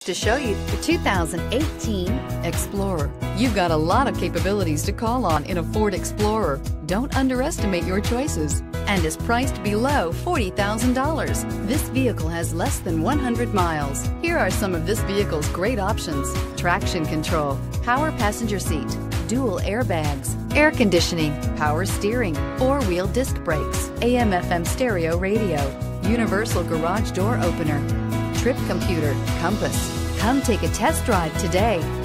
To show you the 2018 Explorer. You've got a lot of capabilities to call on in a Ford Explorer. Don't underestimate your choices, and is priced below $40,000. This vehicle has less than 100 miles. Here are some of this vehicle's great options: traction control, power passenger seat, dual airbags, air conditioning, power steering, four-wheel disc brakes, AM/FM stereo radio, universal garage door opener, trip computer, compass. Come take a test drive today.